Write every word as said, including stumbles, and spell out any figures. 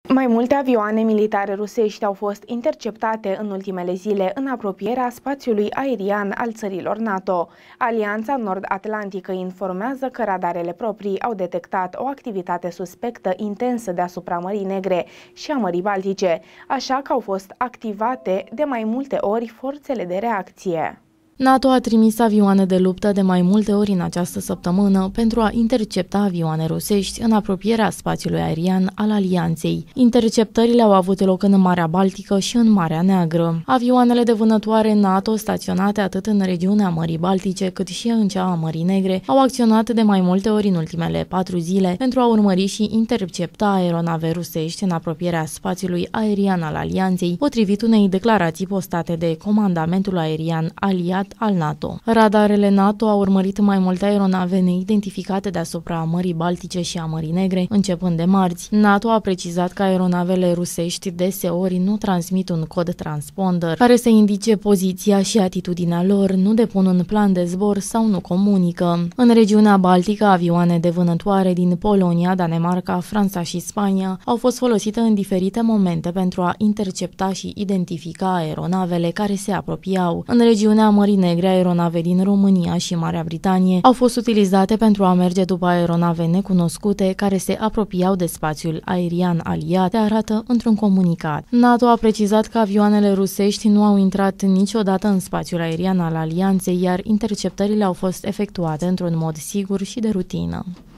Mai multe avioane militare rusești au fost interceptate în ultimele zile în apropierea spațiului aerian al țărilor NATO. Alianța Nord-Atlantică informează că radarele proprii au detectat o activitate suspectă intensă deasupra Mării Negre și a Mării Baltice, așa că au fost activate de mai multe ori forțele de reacție. NATO a trimis avioane de luptă de mai multe ori în această săptămână pentru a intercepta avioane rusești în apropierea spațiului aerian al alianței. Interceptările au avut loc în Marea Baltică și în Marea Neagră. Avioanele de vânătoare NATO staționate atât în regiunea Mării Baltice cât și în cea a Mării Negre au acționat de mai multe ori în ultimele patru zile pentru a urmări și intercepta aeronave rusești în apropierea spațiului aerian al alianței, potrivit unei declarații postate de Comandamentul Aerian Aliat al NATO. Radarele NATO au urmărit mai multe aeronave neidentificate deasupra Mării Baltice și a Mării Negre, începând de marți. NATO a precizat că aeronavele rusești deseori nu transmit un cod transponder care să indice poziția și atitudinea lor, nu depun un plan de zbor sau nu comunică. În regiunea Baltică, avioane de vânătoare din Polonia, Danemarca, Franța și Spania au fost folosite în diferite momente pentru a intercepta și identifica aeronavele care se apropiau. În regiunea Mării Negre, aeronave din România și Marea Britanie au fost utilizate pentru a merge după aeronave necunoscute care se apropiau de spațiul aerian aliat, se arată într-un comunicat. NATO a precizat că avioanele rusești nu au intrat niciodată în spațiul aerian al alianței, iar interceptările au fost efectuate într-un mod sigur și de rutină.